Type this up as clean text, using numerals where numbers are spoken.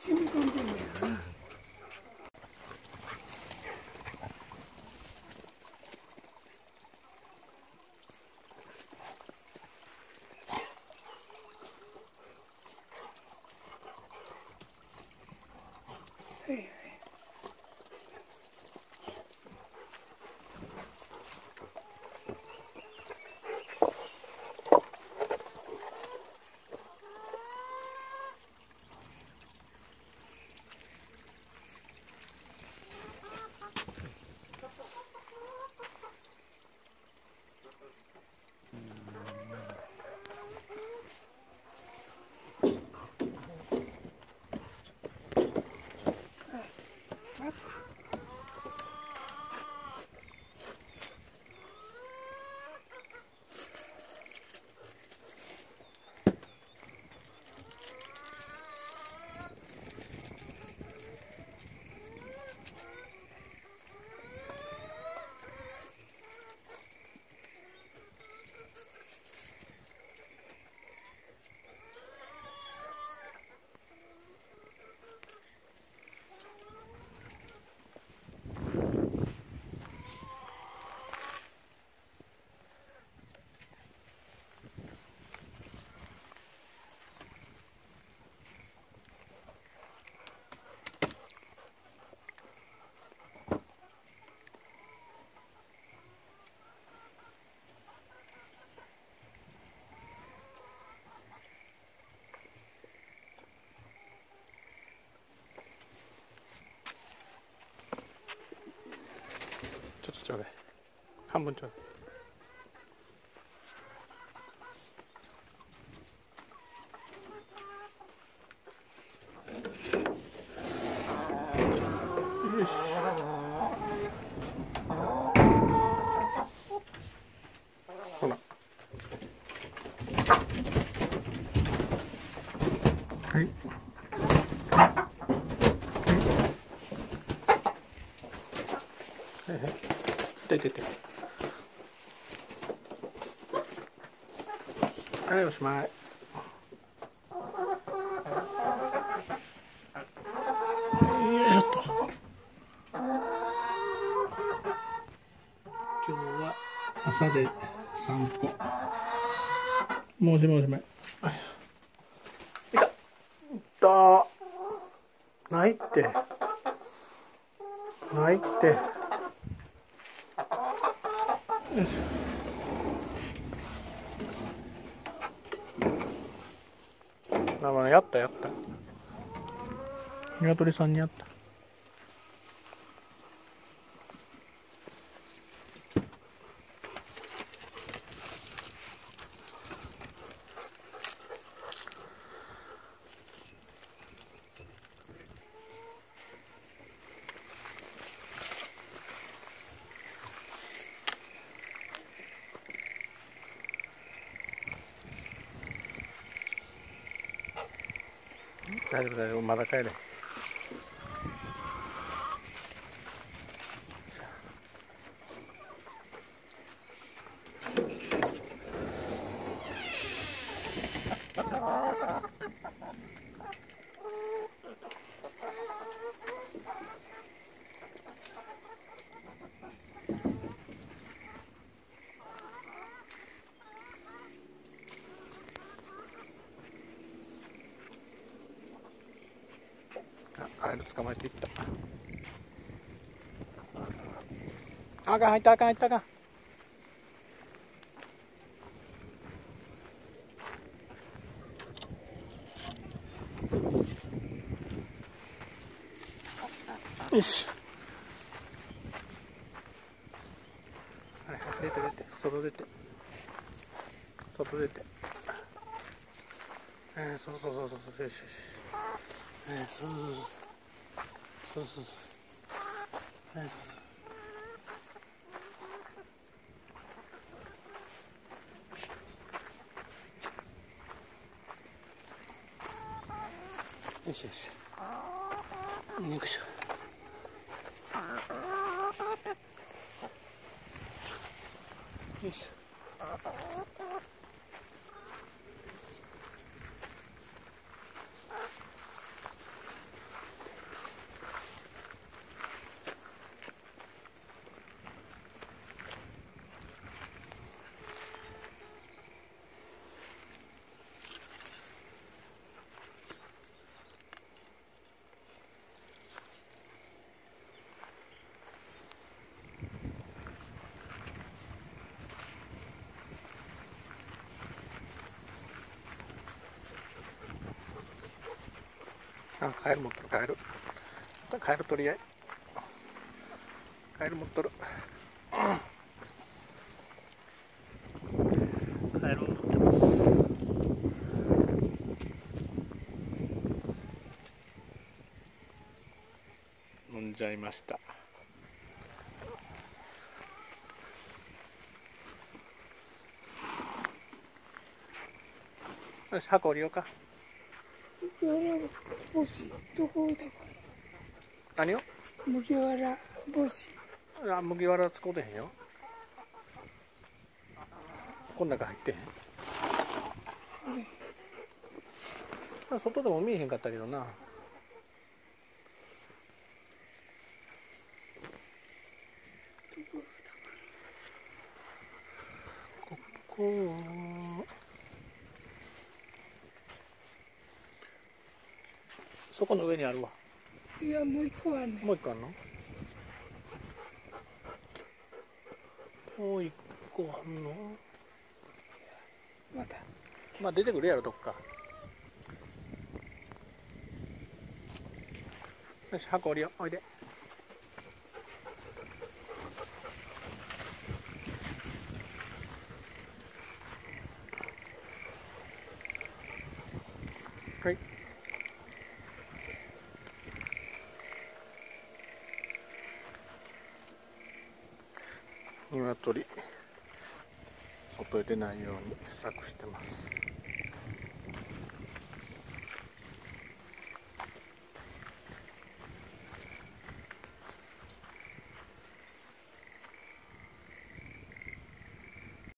染み込んでんねやな。はいはい。 ちょっとちょうだい。半分ちょうだい。よし。ほら。はい。はいはい。痛い痛い痛い。はい、おしまい。よいしょっと。今日は朝で散歩。もうおしまいおしまい。いた。いた。ないって。ないって。よいしょ。やったやった。鶏さんにやった。大丈夫大丈夫、まだ帰れ。カエル捕まえていった。あかん、入ったあかん、入ったあかん。よし。はいはい、出て出て、外出て。外出て。そうそうそうそう、よしよし。そうそうそう。そうそうそう。よしよし。よいしょ。よし。 あ、カエル持っとる、カエル。カエル取り合い。カエル持っとる。カエルを持ってます。飲んじゃいました。よし、箱降りようか。 帽子どこだか何を？ 麦わら帽子。 あ、麦わら使うてへんよ。こん中入ってへん。外でも見えへんかったけどな。ここはそこの上にあるわ。 いや、もう一個はね。 もう一個あんの？もう一個あんの？ また。 まあ出てくるやろ、どっか。よし、箱降りよう。おいで。はい。鶏、外へ出ないように柵してます。